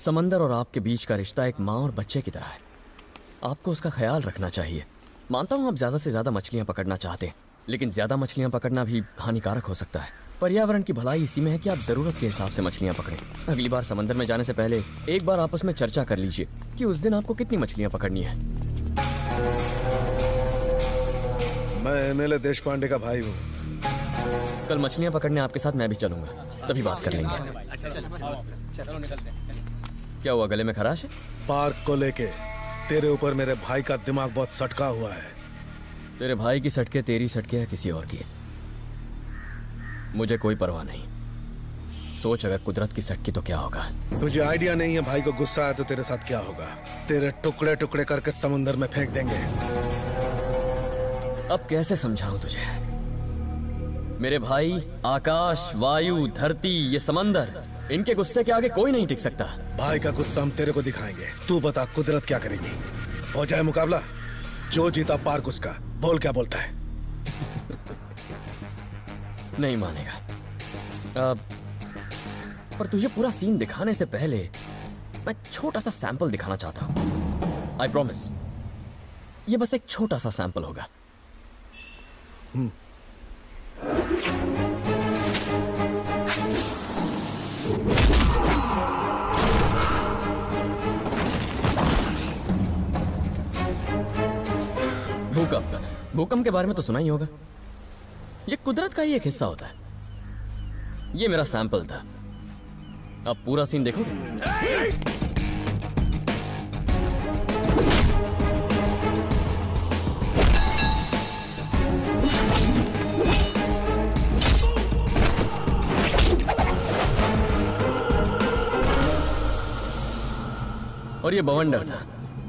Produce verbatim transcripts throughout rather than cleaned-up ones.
समंदर और आपके बीच का रिश्ता एक माँ और बच्चे की तरह है। आपको उसका ख्याल रखना चाहिए। मानता हूँ आप ज्यादा से ज्यादा मछलियाँ पकड़ना चाहते हैं, लेकिन ज्यादा मछलियाँ पकड़ना भी हानिकारक हो सकता है। पर्यावरण की भलाई इसी में है कि आप जरूरत के हिसाब से मछलियाँ पकड़ें। अगली बार समंदर में जाने से पहले एक बार आपस में चर्चा कर लीजिए कि उस दिन आपको कितनी मछलियाँ पकड़नी है। मैं एमएलए देश पांडे का भाई हूँ। कल मछलियाँ पकड़ने आपके साथ मैं भी चलूंगा, तभी बात कर लेंगे। क्या हुआ, गले में खराश है? पार्क को लेके तेरे ऊपर मेरे भाई का दिमाग बहुत सटका हुआ है। तेरे भाई की सटके तेरी सटके या किसी और की, मुझे कोई परवाह नहीं। सोच, अगर कुदरत की सटकी तो क्या होगा। तुझे आइडिया नहीं है भाई को गुस्सा आया तो तेरे साथ क्या होगा। तेरे टुकड़े टुकड़े करके समुंदर में फेंक देंगे। अब कैसे समझाऊं तुझे? मेरे भाई, आकाश, वायु, धरती, ये समंदर, इनके गुस्से के आगे कोई नहीं टिक सकता। भाई का गुस्सा हम तेरे को दिखाएंगे। तू बता कुदरत क्या करेगी? हो जाए मुकाबला, जो जीता पार्क उसका। बोल क्या बोलता है? नहीं मानेगा। आ, पर तुझे पूरा सीन दिखाने से पहले मैं छोटा सा सैंपल दिखाना चाहता हूं। आई प्रॉमिस, ये बस एक छोटा सा सैंपल होगा। हम्म। भूकंप भूकंप के बारे में तो सुना ही होगा। ये कुदरत का ही एक हिस्सा होता है। ये मेरा सैंपल था। अब पूरा सीन देखोगे? और ये बवंडर था।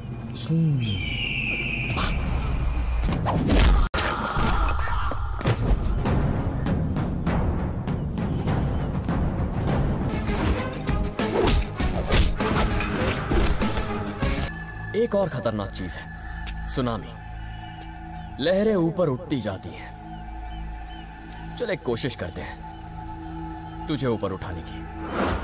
एक और खतरनाक चीज है, सुनामी। लहरें ऊपर उठती जाती हैं। चल एक कोशिश करते हैं तुझे ऊपर उठाने की।